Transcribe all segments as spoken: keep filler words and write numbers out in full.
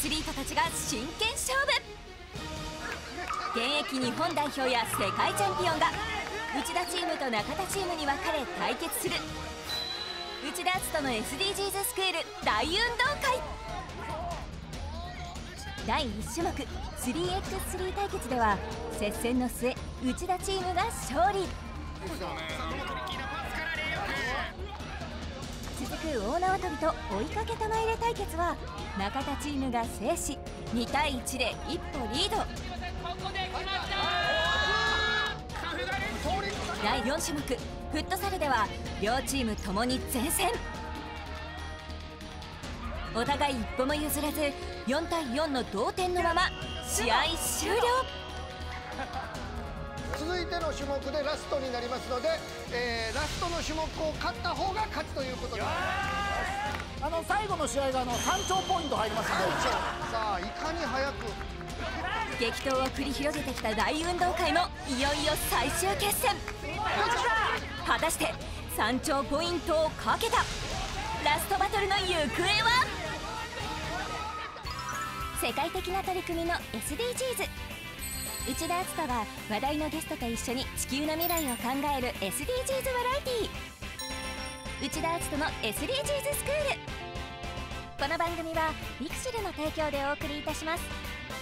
スリートたちが真剣勝負。現役日本代表や世界チャンピオンが内田チームと中田チームに分かれ対決する内田篤人の エスディージーズ スクール大運動会。だいいち種目 スリーエックススリー 対決では接戦の末内田チームが勝利。続く大縄跳びと追いかけ玉入れ対決は中田チームが制しにたいいちで一歩リード。だいよん種目フットサルでは両チームともに善戦。お互い一歩も譲らずよんたいよんの同点のまま試合終了。 続いての種目でラストになりますので、えー、ラストの種目を勝った方が勝ちということになります。 あの最後の試合があのさんちょうポイント入りますので、 さあいかに早く激闘を繰り広げてきた大運動会もいよいよ最終決戦。果たしてさんちょうポイントをかけたラストバトルの行方は。世界的な取り組みの エスディージーズ。内田篤人が話題のゲストと一緒に地球の未来を考える エスディージーズ バラエティー内田篤人の エスディージーズ スクール。この番組はリクシルの提供でお送りいたします。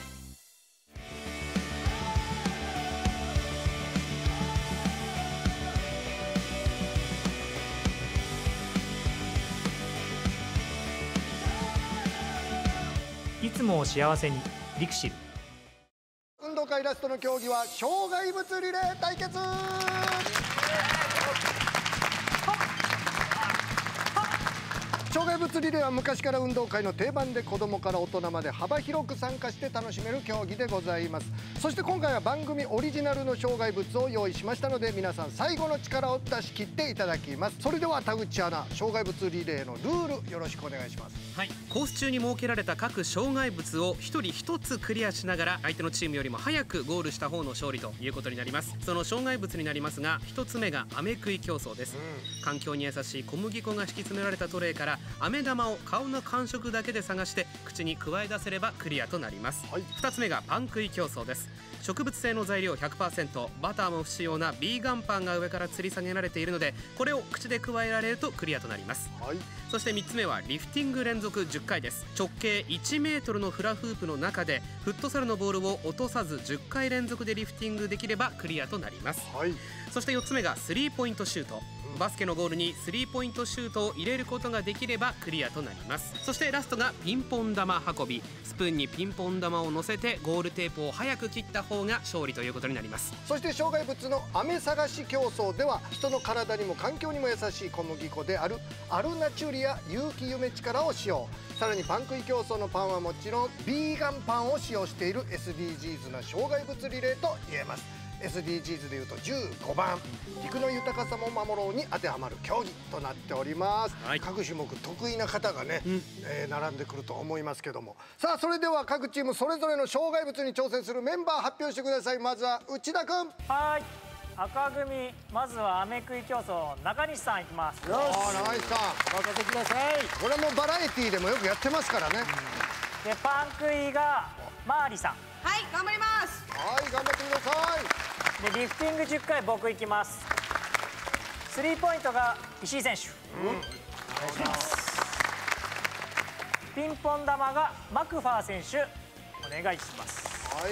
いつもを幸せにリクシル。 運動会ラストの競技は障害物リレー対決。障害物リレーは昔から運動会の定番で子どもから大人まで幅広く参加して楽しめる競技でございます。そして今回は番組オリジナルの障害物を用意しましたので皆さん最後の力を出し切っていただきます。それでは田口アナ、障害物リレーのルールよろしくお願いします。 はい、コース中に設けられた各障害物をひとりひとつクリアしながら相手のチームよりも早くゴールした方の勝利ということになります。その障害物になりますがひとつめが飴食い競争です、うん、環境に優しい小麦粉が敷き詰められたトレーから飴玉を顔の感触だけで探して口に加え出せればクリアとなります、はい、ふたつめがパン食い競争です。植物性の材料 ひゃくパーセント バターも不使用なビーガンパンが上から吊り下げられているのでこれを口で加えられるとクリアとなります、はい、そしてみっつめはリフティング連続じゅっかいです。直径いちメートルのフラフープの中でフットサルのボールを落とさずじゅっかい連続でリフティングできればクリアとなります、はい、そしてよっつめがスリーポイントシュート。バスケのゴールにスリーポイントシュートを入れることができればクリアとなります。そしてラストがピンポン玉運び。スプーンにピンポン玉を乗せてゴールテープを早く切った方が勝利ということになります。 そして障害物の飴探し競争では人の体にも環境にも優しい小麦粉であるアルナチュリア有機夢力を使用。さらにパン食い競争のパンはもちろんビーガンパンを使用している エスディージーズ な障害物リレーと言えます。エスディージーズ でいうとじゅうごばん陸の豊かさも守ろうに当てはまる競技となっております、はい、各種目得意な方がね、うんえー、並んでくると思いますけども、さあそれでは各チームそれぞれの障害物に挑戦するメンバー発表してください。まずは内田君。 はい、赤組まずは飴食い競争中西さんいきます。 よし、中西さん任せてください。 これもバラエティーでもよくやってますからね、 うん、でパン食いがマーリさん。 はい頑張ります。 はい頑張ってください。 でリフティングじゅっかい僕いきます。スリーポイントが石井選手、うん、お願いします。ピンポン玉がマクファー選手お願いします。 はい、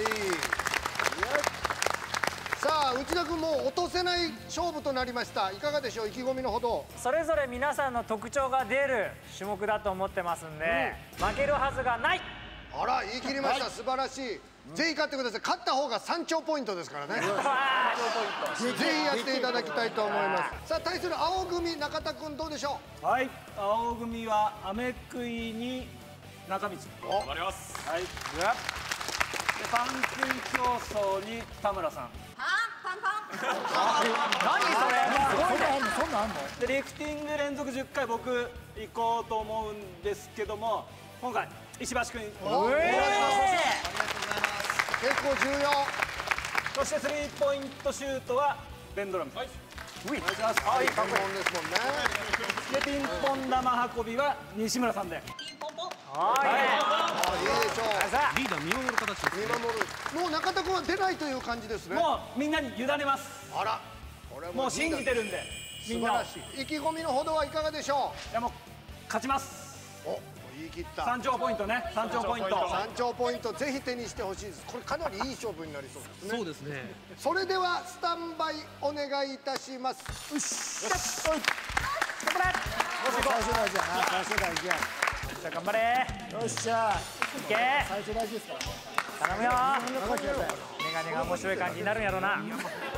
さあ内田君も落とせない勝負となりました。いかがでしょう、意気込みのほど。 それぞれ皆さんの特徴が出る種目だと思ってますんで、うん、負けるはずがない。 あら言い切りました、はい、素晴らしい。ぜひ勝ってください。勝った方がさんちょうポイントですからね。ぜひやっていただきたいと思います。さあ対する青組中田君どうでしょう。はい、青組は飴食いに中道。 頑張ります。 はい。でパン食い競争に田村さん。 パンパンパン。 何それ。 そんなんあんのそんなんあんの。でリフティング連続じゅっかい僕行こうと思うんですけども今回石橋君。 お願いします。ありがとうございます。結構重要。 そしてスリーポイントシュートはベンドラム。はい。 お願いします。はい、かっこいいですもんね。 でピンポン玉運びは西村さんで。 ピンポンポン。 はい。 いいでしょさリーダー見守る形ですね。 見守る。もう中田君は出ないという感じですね。 もうみんなに委ねます。 あら、これはもう信じてるんで、みんなを。 素晴らしい。意気込みのほどはいかがでしょいやもう勝ちます。 う。お、言い切った。 山頂ポイントね、山頂ポイント。 山頂ポイントぜひ手にしてほしいです。これかなりいい勝負になりそうですね。 そうですね。 それではスタンバイお願いいたします。よし。 頑張れ。 最初大事やな。最初大事や。 じゃあ頑張れ。 よっしゃ。 いけ。 最初大事ですから。 頼むよ。 頑張ってください。 メガネが面白い感じになるんやろうな。 ね、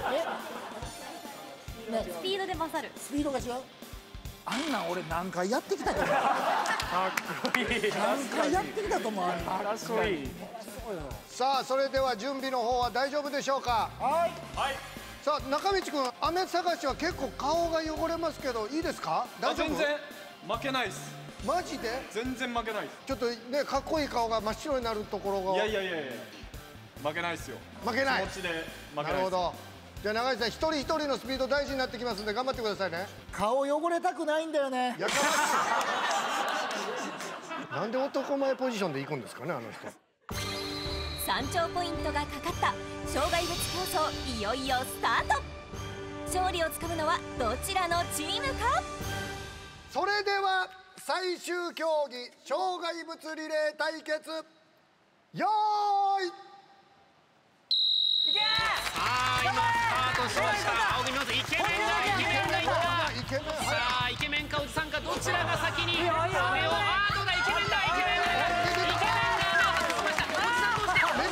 スピードで勝る。 スピードが違う。あんなん俺何回やってきたと思う。 かっこいい。 何回やってきたと思う。あんなん。 かっこいい。 さあそれでは準備の方は大丈夫でしょうか。 はい。 はい。 さあ中道君、雨探しは結構顔が汚れますけどいいですか。大丈夫。 全然負けないです。 マジで。 全然負けないです。 ちょっとねかっこいい顔が真っ白になるところが。 いやいやいやいや負けないですよ。 負けない。 気持ちで負けないです。 なるほど。じゃあ長井さん一人一人のスピード大事になってきますんで頑張ってくださいね。 顔汚れたくないんだよね。 やかましい。なんで男前ポジションで行くんですかねあの人。 山頂ポイントがかかった障害物競争、いよいよスタート。勝利をつかむのはどちらのチームか。 それでは最終競技障害物リレー対決よーい。 さあ今スタートしました。青組まずイケメンがイケメンがいった。 イケメン。 さあイケメンかおじさんかどちらが先に雨をあーどうだイケメンだイケメンだイケメンが雨を外しました。おじさんどうしてメ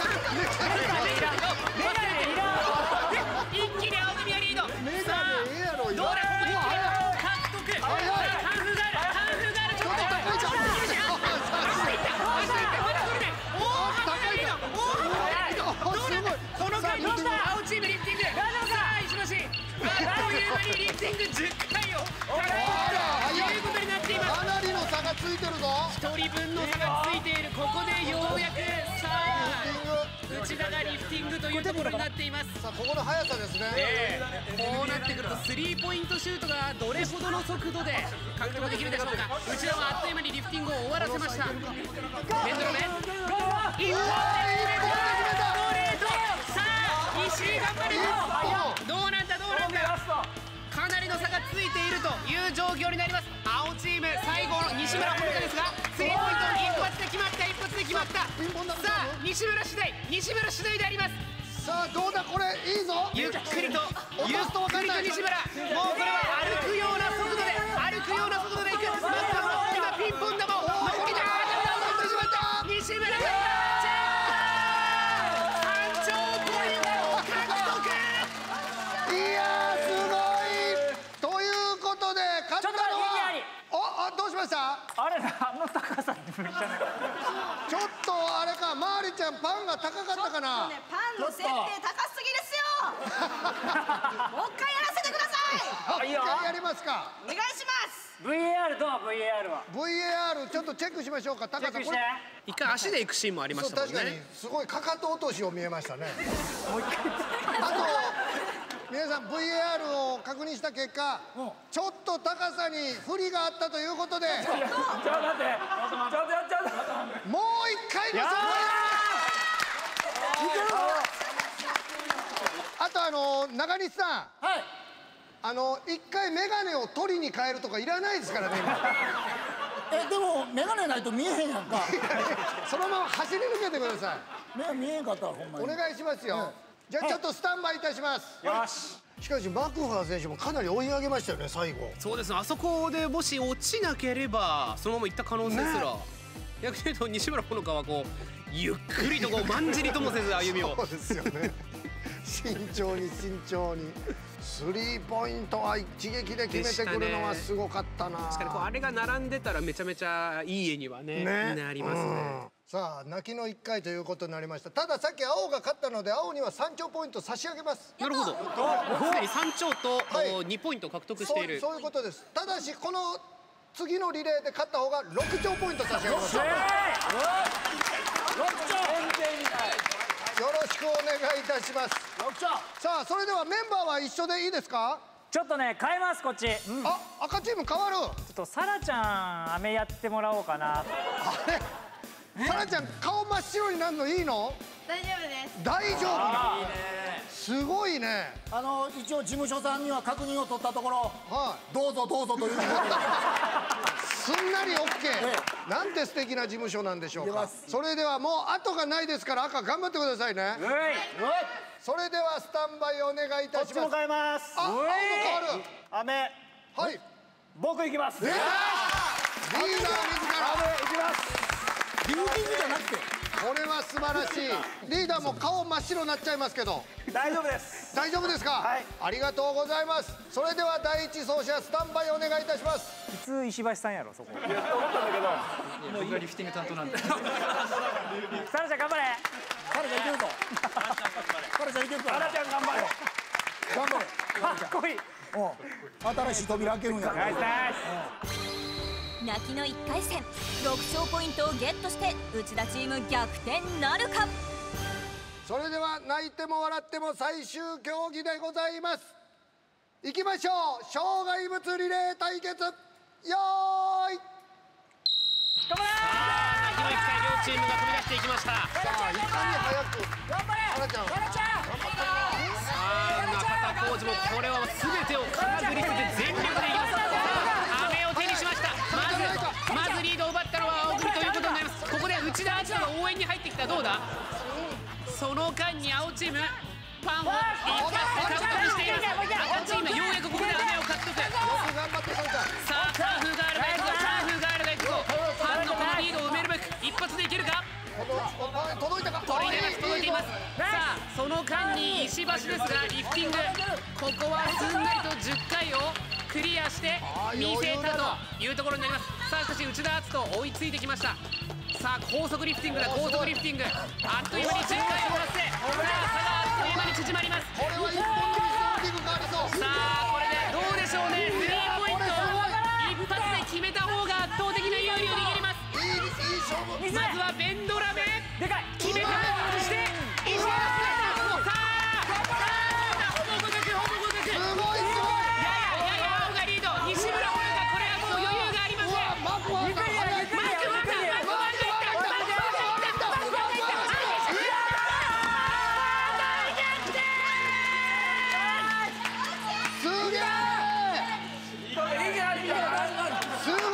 ガネいらん。一気に青組がリード。さあどうだここで一気に獲得。さあカンフーガールカンフーガールちょっとちょっと厳しい。走っていった走っていったまだ取れない。大幅なリード大幅なリード。どうだこの間に青チームリフティング。さあ石橋あっという間にリフティングじゅっかいを獲得ということになっています。 かなりの差がついてるぞ。 ひとりぶんの差がついている。ここでようやくさあ内田がリフティングというところになっています。 さあここの速さですね。 ええこうなってくるとスリーポイントシュートがどれほどの速度で獲得できるでしょうか。内田はあっという間にリフティングを終わらせました。ヘンドルメ一本で決めたストレート。さあ石井頑張れ。どうなんだどうなんだ。かなりの差がついているという状況になります。青チーム最後の西村穂香ですがスリーポイント一発で決まった一発で決まった。さあ西村次第西村次第であります。 さあどうだこれいいぞ。 ゆっくりとゆっくりと西村もうこれは歩くような速度で歩くような速度でいく。まずは今ピンポン球を残りだ西村が山頂ポイントを獲得。 いやーすごい。ということで勝ったのはおあどうしました。 あれあの高さってめっちゃね。 ちょっとあれかまーりちゃんパンが高かったかな。 ね、パンの設定高すぎですよ。もう一回やらせてください。 あいいよ。 一回やりますか。 お願いします。 ブイエーアール どう ブイエーアール はブイエーアール ちょっとチェックしましょうか。高さこれ一回足で行くシーンもありましたもんそう確かにね。 すごいかかと落としを見えましたね。 もう一回あと皆さん ブイエーアール を確認した結果ちょっと高さに不利があったということでちょっと待ってちょっとちょっともう一回のそこあとあの中西さんはい。 あの一回メガネを取りに変えるとかいらないですからね今えでもメガネないと見えへんやんか。 そのまま走り抜けてくださ目が見えへんかったらほんまいに。 お願いしますよ。じゃあちょっとスタンバイいたします。 よし。 しかしマクファー選手もかなり追い上げましたよね最後。 そうですね。あそこでもし落ちなければそのまま行った可能性すら、逆に言うと西村穂香はこうゆっくりとこうまんじりともせず歩みをそうですよね慎重に慎重にスリーポイントは一撃で決めてくるのはすごかったな。 確かにこうあれが並んでたらめちゃめちゃいい絵にはねねなりますね、 うん、さあ泣きのいっかいということになりました。たださっき青が勝ったので青には山頂ポイント差し上げます。 なるほど。すでに山頂とはいにポイント獲得しそうている。 そういうことです。ただしこの次のリレーで勝った方がろく頂ポイント差し上げます。よろしくお願いいたします。さあそれではメンバーは一緒でいいですか。 ちょっとね変えますこっち。ちょあ赤チーム変わる。 っとサラちゃん飴やってもらおうかな。 あれさらちゃん顔真っ白になるのいいの？ 大丈夫です。 大丈夫なの？すごいね。 あの一応事務所さんには確認を取ったところ、 はどうぞどうぞということで。 い。すんなり オッケー。なんて素敵な事務所なんでしょうか。それではもう後がないですから赤頑張ってくださいね。それではスタンバイお願いいたします。 こっちも変えます。 あ、青も変わる。 雨。 はい。 僕行きます。 出た。リーダー自ら。 雨行きます。 リフティングじゃなくて。 これは素晴らしい。リーダーも顔真っ白になっちゃいますけど。 大丈夫です。 大丈夫ですか。はい。ありがとうございます。それでは第一走者スタンバイお願いいたします。 普通石橋さんやろそこ。いや思ったんだけど。 僕がリフティング担当なんで。 サラちゃん頑張れ。 サラちゃんいけるぞ。サラちゃんいけるぞ。 サラちゃん頑張れ。 頑張れ。 かっこいい。 新しい扉開けるんや。 ナイスナイス。泣きのいっかい戦ろく勝ポイントをゲットして内田チーム逆転なるか。 それでは泣いても笑っても最終競技でございます。いきましょう。障害物リレー対決。よーい。 さあ泣きのいっかい両チームが飛び出していきました。さあいかに早く。 頑張れ。 サラちゃん。 サラちゃん。 あ中田浩二もこれは全てをからくり捨てて全力でいきます。飴を手にしました。まずまずリードを奪ったのは青組ということになります。ここで内田篤人が応援に入ってきた。どうだ。その間に青チームパンを一発で獲得しています。赤チームようやくここで飴を獲得。さあカンフーガールがいくぞ。カンフーガールがいくぞ。パンのこのリードを埋めるべく一発でいけるか。 届いたか。 届いてます届いています。さあその間に石橋ですがリフティングここはすんなりとじゅっかいをクリアして見せたというところになります。さあしかし内田篤人追いついてきました。さあ高速リフティングだ高速リフティングあっという間にじゅっかいを達成。さあ差があっという間に縮まります。 これは一本でリフティング変わりそう。 さあこれでどうでしょうね。スリーポイントを一発で決めた方が圧倒的な有利を握ります。 いいいい勝負。 まずはベンドラメでかい。 決めた。そして石原さん。さあさあほぼ互角ほぼ互角。 すごいすごい。 やややや青がリード。西村ホルがこれはもう余裕がありません。 マクワンが早い。 マクワンがマクワンがいったマクワンがいったマクワンがいった。 すげえ。すごい。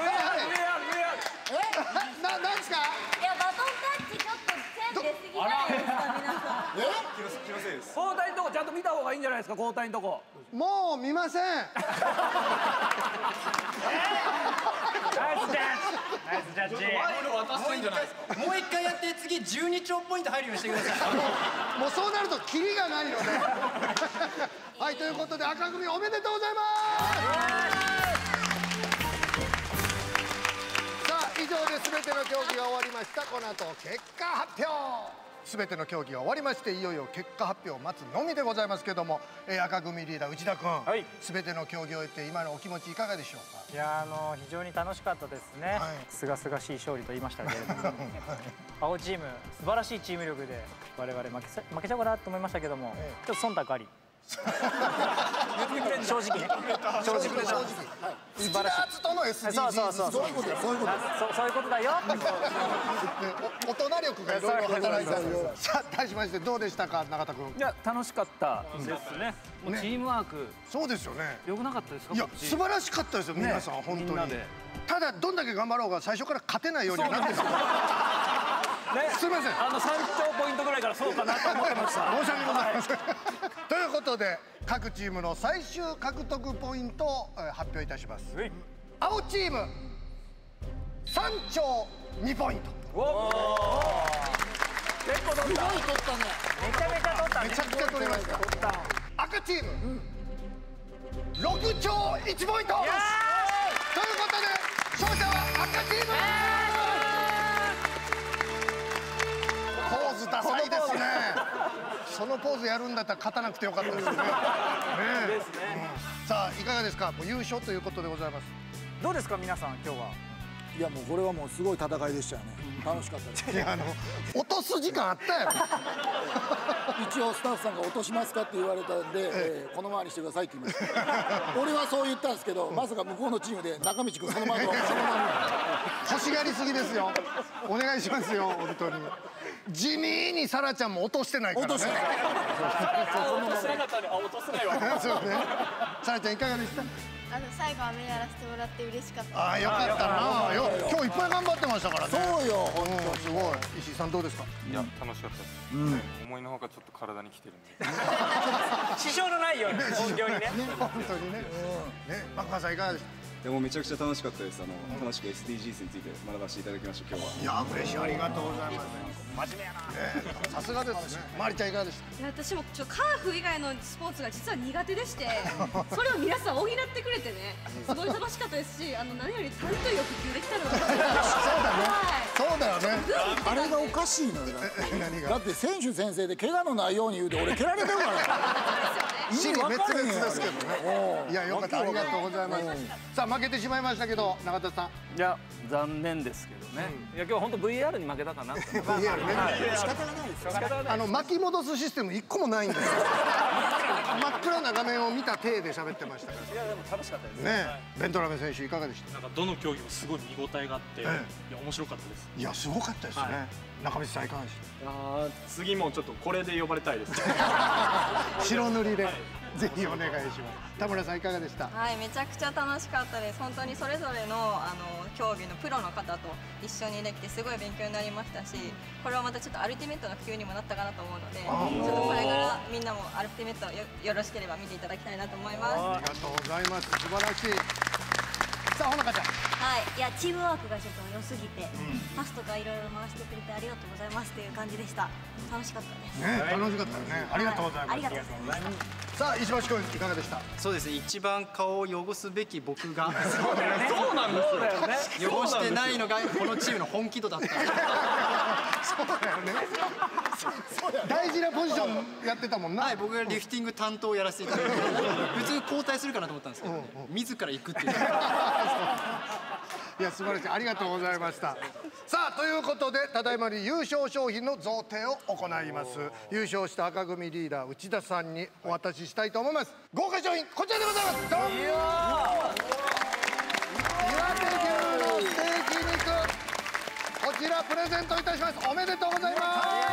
ななんですか。 いやバトンタッチちょっと線出すぎないですか皆さん。 気のせいです。 交代のとこちゃんと見た方がいいんじゃないですか。交代のとこ。 もう見ません。 ナイスジャッジ。ナイスジャッジ。 渡してんじゃないですか。 もう一回やって次じゅうにちょうポイント入るようにしてください。 もうそうなるとキリがないのではいということで赤組おめでとうございます。さあ以上で全ての競技が終わりました。この後結果発表。全ての競技が終わりましていよいよ結果発表を待つのみでございますけども、えー、赤組リーダー内田君、はい、全ての競技を終えて今のお気持ちいかがでしょうか。 いやあの非常に楽しかったですね。すがすがしい勝利と言いましたけれども青チーム素晴らしいチーム力で我々負けさ負けちゃうかなと思いましたけども、ええ、ちょっと忖度あり正直ね正直ね正直素晴らしい。内田篤人の エスディージーズ。そうそうそうそういうことだそういうことだそういうことだよ。 大人力がいろいろ働いたんで。さあ対しましてどうでしたか永田君。 いや楽しかったですね。もうチームワーク。 そうですよね。 良くなかったですか。 いや素晴らしかったですよ皆さん本当に。ただどんだけ頑張ろうが最初から勝てないようにはなってる。すみません。 あのさんちょうポイントぐらいからそうかなと思ってました。 申し訳ございません。ということで各チームの最終獲得ポイントを発表いたします。青チームさんちょうにポイント。 結構取った。すごい取ったね。めちゃめちゃ取ったね。 めちゃくちゃ取りました。赤チームろくちょういちポイント。ということで勝者は赤チーム。ポーズダサいですね。そのポーズやるんだったら勝たなくてよかったですね。ねえ。さあいかがですか。もう優勝ということでございます。 どうですか皆さん今日は。 いやもうこれはもうすごい戦いでしたよね。楽しかったです。 いやあの落とす時間あったやろ。 一応スタッフさんが落としますかって言われたんで、えー、このままにしてくださいって言いました。俺はそう言ったんですけど、まさか向こうのチームで中道君そのままそのまま欲しがりすぎですよ。お願いしますよ本当に。地味にサラちゃんも落としてないからね。落としてない。 落としてなかったね。あ、落とせないわ。 そうね。サラちゃんいかがでした？ あの最後雨やらせてもらって嬉しかった。 ああよかったな。よ今日いっぱい頑張ってましたからね。 そうよ。 本当すごい。石井さんどうですか？ いや楽しかったです。うん思いのほかちょっと体にきてるんで。 支障のないように本業にね。 本当にね。ねマッカーさんいかがでした？ でもめちゃくちゃ楽しかったです。あの楽しく エスディージーズ について学ばせていただきました今日は。 いや嬉しいありがとうございます。真面目やな。さすがですね。まりちゃんいかがでした？ いや私もちょカーフ以外のスポーツが実は苦手でして、それを皆さん補ってくれてね、すごい楽しかったですし、あの何より担当よく普及できたのがそうだよね。そうだよね。 あれがおかしいのよ。だって選手先生で怪我のないように言うて俺蹴られてるから。 死に滅裂ですけどね。いやよかったありがとうございます。さあ負けてしまいましたけど永田さん。 いや残念ですけどね。いや今日本当 ブイアール に負けたかな。ブイアール ね。仕方がないです。仕方がない。あの巻き戻すシステム一個もないんですよ。真っ暗な画面を見た体で喋ってましたから。 いやでも楽しかったですね。ベントラメ選手いかがでした？ なんかどの競技もすごい見応えがあって、いや面白かったです。 いやすごかったですね。中道さんいかがでした？ あ次もちょっとこれで呼ばれたいです。 白塗りで。ぜひお願いします。田村さんいかがでした？ はい、めちゃくちゃ楽しかったです。本当にそれぞれのあの競技のプロの方と一緒にできてすごい勉強になりましたし、これはまたちょっとアルティメットの普及にもなったかなと思うので、ちょっとこれからみんなもアルティメット よ, よろしければ見ていただきたいなと思います。 ありがとうございます。素晴らしい。さあほのかちゃん。 はい、いやチームワークがちょっと良すぎて、うん、パスとかいろいろ回してくれてありがとうございますっていう感じでした。楽しかったです。 ね、楽しかったよね。ありがとうございます。 ありがとうございます。 さあ石橋君いかがでした？ そうですね。一番顔を汚すべき僕がそうなんですよ。汚してないのがこのチームの本気度だった。そうだよね。大事なポジションやってたもんな。 はい、僕がリフティング担当をやらせていただいて、普通交代するかなと思ったんですけど、自ら行くっていう。 いや素晴らしいありがとうございました。さあということでただいまに優勝賞品の贈呈を行います。優勝した赤組リーダー内田さんにお渡ししたいと思います。豪華賞品こちらでございます。ドン。岩手牛のステーキ肉こちらプレゼントいたします。おめでとうございます。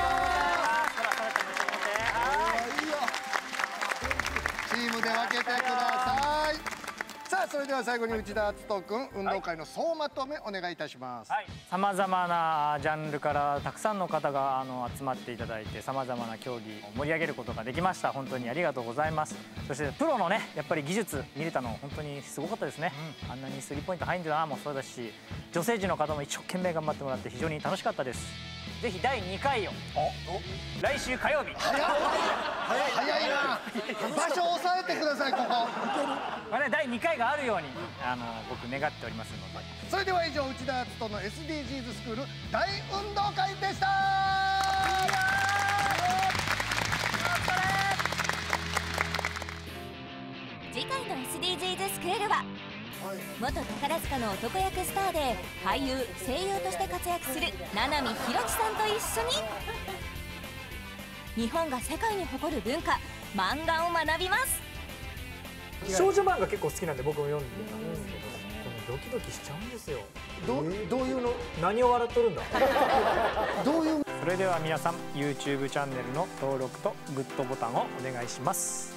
チームで分けてください。さあそれでは最後に内田篤人君運動会の総まとめお願いいたします。 さまざまなジャンルからたくさんの方があの集まっていただいてさまざまな競技を盛り上げることができました。本当にありがとうございます。そしてプロのねやっぱり技術見れたの本当にすごかったですね、うん、あんなにスリーポイント入るんだなもそうだし女性陣の方も一生懸命頑張ってもらって非常に楽しかったです。ぜひだいにかいを来週火曜日。 早い早いな。場所を押さえてくださいここ。 まあねだいにかいがあるようにあの僕願っておりますので。 それでは以上内田篤人の エスディージーズ スクール大運動会でした。 次回の エスディージーズ スクールは元宝塚の男役スターで俳優声優として活躍する七海ひろきさんと一緒に日本が世界に誇る文化漫画を学びます。 少女漫画結構好きなんで僕も読んでたんですけど、ドキドキしちゃうんですよ。 どどういうの？ 何を笑っとるんだ。 どういう？ それでは皆さん ユーチューブ チャンネルの登録とグッドボタンをお願いします。